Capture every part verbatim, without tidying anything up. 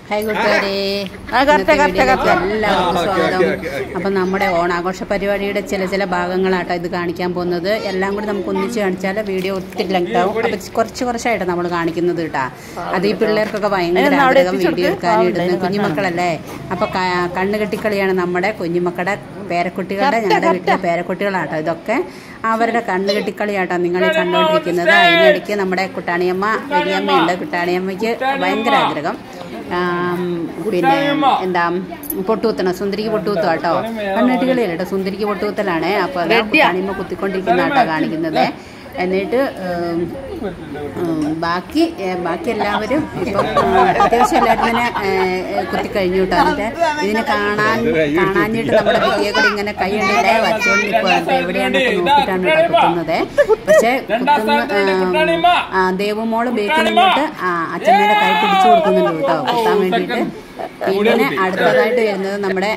Hi കൂട്ടുകാരെ, എല്ലാവർക്കും സ്വാഗതം. അപ്പം നമ്മുടെ ഓണാഘോഷ പരിപാടിയുടെ ചില ചില ഭാഗങ്ങളാട്ടോ ഇത് കാണിക്കാൻ പോകുന്നത്. എല്ലാം കൂടി നമുക്ക് ഒന്നിച്ച് കാണിച്ചാൽ വീഡിയോ ഒത്തിരി ലെങ്ത് ആവും. അപ്പം കുറച്ച് കുറച്ചായിട്ട് നമ്മൾ കാണിക്കുന്നത് കേട്ടാ. അത് ഈ പിള്ളേർക്കൊക്കെ ഭയങ്കര ആഗ്രഹം വീഡിയോ എടുക്കാനും ഇടുന്നത്. കുഞ്ഞുമക്കളല്ലേ, അപ്പം കണ്ണുകെട്ടിക്കളിയാണ് നമ്മുടെ കുഞ്ഞുമക്കളുടെ പേരക്കുട്ടികളുടെ, ഞങ്ങളുടെ വീട്ടിലെ പേരക്കുട്ടികളാട്ടോ ഇതൊക്കെ. അവരുടെ കണ്ണുകെട്ടിക്കളിയാട്ടോ നിങ്ങൾ ഈ കണ്ടുകൊണ്ടിരിക്കുന്നത്. അതിനിടയ്ക്ക് നമ്മുടെ കുട്ടാണിയമ്മ, വലിയമ്മയുണ്ട്. കുട്ടാണിയമ്മയ്ക്ക് ഭയങ്കര ആഗ്രഹം പിന്നെ എന്താ പൊട്ടുകുത്തണം, സുന്ദരിക്ക് പൊട്ടുകുത്തുക കേട്ടോ. കണ്ണുകെട്ടിക്കളിയല്ല കേട്ടോ, സുന്ദരിക്ക് പൊട്ടുകുത്തലാണ്. അപ്പോൾ അത് കുട്ടാണിയമ്മ കുത്തിക്കൊണ്ടിരിക്കുന്ന കേട്ടോ കാണിക്കുന്നത്. എന്നിട്ട് ബാക്കി ബാക്കി എല്ലാവരും ഇപ്പം അത്യാവശ്യം എല്ലാവരും തന്നെ കുത്തിക്കഴിഞ്ഞു കേട്ടോ. എന്നിട്ട് ഇതിനെ കാണാൻ കാണാഞ്ഞിട്ട് നമ്മുടെ വിദ്യയെ കൂടി ഇങ്ങനെ കൈ ഉണ്ടല്ലേ വച്ചുകൊണ്ട് നിൽക്കുക. എവിടെയാണൊക്കെ നോക്കിയിട്ടാണ് കേട്ടോ കുത്തുന്നത്. പക്ഷെ കുത്തുന്ന ദേവുമോള് ബേക്കിൽ നിന്നിട്ട് അച്ഛമ്മയുടെ കൈ പിടിച്ചു കൊടുക്കുന്നുണ്ട് കേട്ടോ കുത്താൻ വേണ്ടിയിട്ട്. പിന്നെ അടുത്തതായിട്ട് വരുന്നത് നമ്മുടെ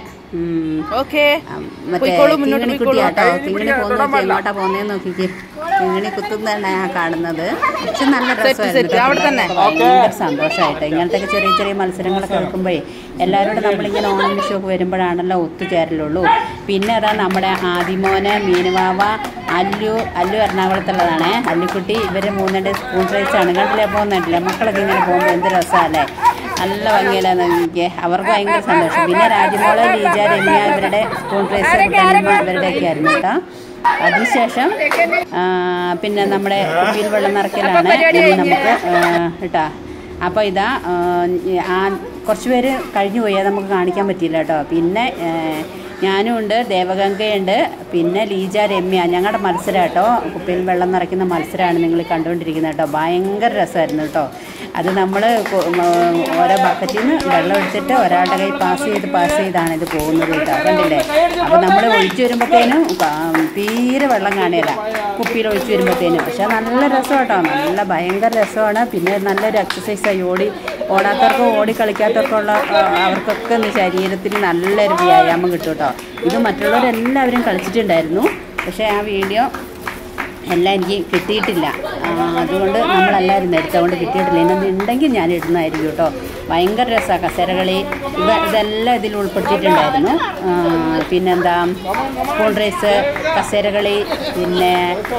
മറ്റേ കിങ്ങിണിക്കുട്ടിയാട്ടോ. കിങ്ങിണി പോകുന്നത് എങ്ങോട്ടാ പോകുന്നതെന്ന് നോക്കിക്ക്. കിങ്ങിണി കുത്തുന്നതാണ് ഞാൻ കാണുന്നത്. പക്ഷെ നല്ല രസമായിരുന്നു, ഭയങ്കര സന്തോഷമായിട്ട്. ഇങ്ങനത്തെ ചെറിയ ചെറിയ മത്സരങ്ങളൊക്കെ വെക്കുമ്പോഴേ എല്ലാവരോടും നമ്മളിങ്ങനെ ഓണം വിഷു ഒക്കെ വരുമ്പോഴാണല്ലോ ഒത്തുചേരലുള്ളൂ. പിന്നെ അതാ നമ്മുടെ ആദിമോന്, മീനുവാവ, അല്ലു അല്ലു എറണാകുളത്തുള്ളതാണ്, അല്ലുക്കുട്ടി. ഇവർ മൂന്നിൻ്റെ സ്പൂൺ റൈസാണ്. കണ്ടില്ലേ പോകുന്നില്ല മക്കളൊക്കെ ഇങ്ങനെ പോകുമ്പോൾ എന്ത് രസമല്ലേ, നല്ല ഭംഗിയിലാണ് എനിക്ക്. അവർക്ക് ഭയങ്കര സന്തോഷം. പിന്നെ രാജ്യമോള്, ലീജ, രമ്യ ഇവരുടെ സ്പൂൺ റൈസ് ഇവരുടെയൊക്കെ ആയിരുന്നു കേട്ടോ. അതിനുശേഷം പിന്നെ നമ്മുടെ കുപ്പിയിൽ വെള്ളം നിറയ്ക്കലാണ് ഇനി നമുക്ക് കേട്ടോ. അപ്പോൾ ഇതാ ആ കുറച്ച് പേര് കഴിഞ്ഞു പോയി, അത് നമുക്ക് കാണിക്കാൻ പറ്റിയില്ല കേട്ടോ. പിന്നെ ഞാനും ഉണ്ട്, ദേവഗംഗയുണ്ട്, പിന്നെ ലീജ, രമ്യ. ഞങ്ങളുടെ മത്സരം കേട്ടോ, കുപ്പിയിൽ വെള്ളം നിറയ്ക്കുന്ന മത്സരമാണ് നിങ്ങൾ കണ്ടുകൊണ്ടിരിക്കുന്നത് കേട്ടോ. ഭയങ്കര രസമായിരുന്നു കേട്ടോ. അത് നമ്മൾ ഓരോ ബക്കറ്റിൽ നിന്ന് വെള്ളം എടുത്തിട്ട് ഒരാളുടെ കൈ പാസ് ചെയ്ത് പാസ് ചെയ്താണ് ഇത് പോകുന്നത് കേട്ടോ. കണ്ടില്ലേ? അപ്പോൾ നമ്മൾ ഒഴിച്ചു വരുമ്പോഴത്തേനും തീരെ വെള്ളം കാണില്ല കുപ്പിയിൽ ഒഴിച്ചു വരുമ്പോഴത്തേനും. പക്ഷേ നല്ല രസം കേട്ടോ, നല്ല ഭയങ്കര രസമാണ്. പിന്നെ നല്ലൊരു എക്സസൈസായി. ഓടി ഓടാത്തവർക്കും ഓടി കളിക്കാത്തവർക്കുള്ള അവർക്കൊക്കെ ശരീരത്തിന് നല്ലൊരു വ്യായാമം കിട്ടും കേട്ടോ. ഇത് മറ്റുള്ളവരെല്ലാവരും കളിച്ചിട്ടുണ്ടായിരുന്നു, പക്ഷേ ആ വീഡിയോ എല്ലാം എനിക്ക് കിട്ടിയിട്ടില്ല. അതുകൊണ്ട് നമ്മളെല്ലാവരും എടുത്തുകൊണ്ട് കിട്ടിയിട്ടില്ല. ഇന്നത് ഉണ്ടെങ്കിൽ ഞാൻ ഇടുന്നതായിരിക്കും കേട്ടോ. ഭയങ്കര രസമാണ്. കസേരകളി ഇവ ഇതെല്ലാം ഇതിൽ ഉൾപ്പെടുത്തിയിട്ടുണ്ടായിരുന്നു. പിന്നെന്താ സ്പൂൺ റൈസ്, കസേരകളി, പിന്നെ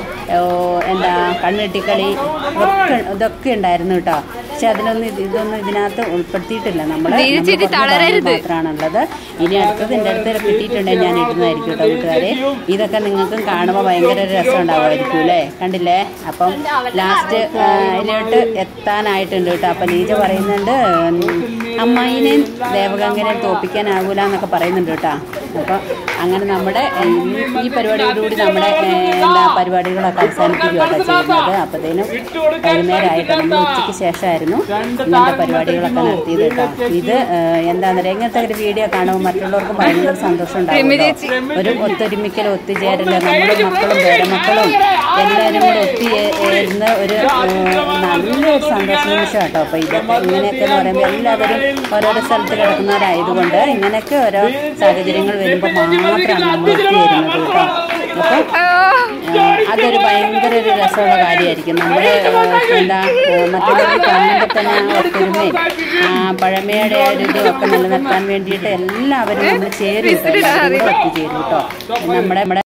എന്താ കണ്ണുകെട്ടിക്കളി, ഇതൊക്കെ ഇതൊക്കെ ഉണ്ടായിരുന്നു കേട്ടോ. പക്ഷെ അതിലൊന്നും ഇതൊന്നും ഇതിനകത്ത് ഉൾപ്പെടുത്തിയിട്ടില്ല. നമ്മൾ മാത്രമാണുള്ളത്. ഇനി അടുത്തത് എൻ്റെ അടുത്ത് കിട്ടിയിട്ടുണ്ടെങ്കിൽ ഞാൻ ഇടുന്നതായിരിക്കും കേട്ടോ കൂട്ടുകാരെ. ഇതൊക്കെ നിങ്ങൾക്കും കാണുമ്പോൾ ഭയങ്കര രസം ഉണ്ടാവുമായിരിക്കും അല്ലേ, കണ്ടില്ലേ? അപ്പം ലാസ്റ്റ് അതിലോട്ട് എത്താനായിട്ടുണ്ട് കേട്ടോ. അപ്പം ലീജ പറയുന്നുണ്ട് അമ്മായിനെയും ദേവഗംഗനെയും തോപ്പിക്കാനാകൂല എന്നൊക്കെ പറയുന്നുണ്ട് കേട്ടോ. അപ്പോൾ അങ്ങനെ നമ്മുടെ ഈ പരിപാടിയോടുകൂടി നമ്മുടെ എന്താ പരിപാടികളൊക്കെ അവസാനിപ്പിക്കുകയാണ് ചെയ്യുന്നത്. അപ്പോഴത്തേനും വൈകുന്നേരമായിട്ട് നമ്മൾ ഉച്ചയ്ക്ക് ശേഷമായിരുന്നു ഇങ്ങനത്തെ പരിപാടികളൊക്കെ നടത്തിയത് കേട്ടോ. ഇത് എന്താണെന്ന് പറയുക, ഇങ്ങനത്തെ ഒരു വീഡിയോ കാണുമ്പോൾ മറ്റുള്ളവർക്ക് ഭയങ്കര സന്തോഷം ഉണ്ടാവും. ഒരു ഒത്തൊരുമിക്കലും ഒത്തുചേരല്, നമ്മളും മക്കളും പേരമക്കളും എല്ലാവരും കൂടെ ഒത്തുചേരുന്ന ഒരു നല്ലൊരു സന്തോഷ നിമിഷം കേട്ടോ. അപ്പോൾ ഇതൊക്കെ ഇങ്ങനെയൊക്കെ എന്ന് പറയുമ്പോൾ എല്ലാവരും ഓരോരോ സ്ഥലത്ത് കിടക്കുന്നവരായതുകൊണ്ട് ഇങ്ങനെയൊക്കെ ഓരോ സാഹചര്യങ്ങൾ വരുമ്പോൾ മാത്രമാണ് നമ്മൾ ഒത്തുചേരുന്നത് കേട്ടോ. അപ്പോൾ അതൊരു ഭയങ്കര ഒരു രസമുള്ള കാര്യമായിരിക്കും. നമ്മൾ എന്താ മറ്റുള്ളവർ കാണുമ്പോൾ തന്നെ ആ ഒത്തൊരുമയും പഴമയുടെ ഒരു ഇതൊക്കെ നിലനിർത്താൻ വേണ്ടിയിട്ട് എല്ലാവരും നമ്മൾ ചേരും കേട്ടോ, എല്ലാവരും കൂടെ ഒത്തുചേരും കേട്ടോ. നമ്മുടെ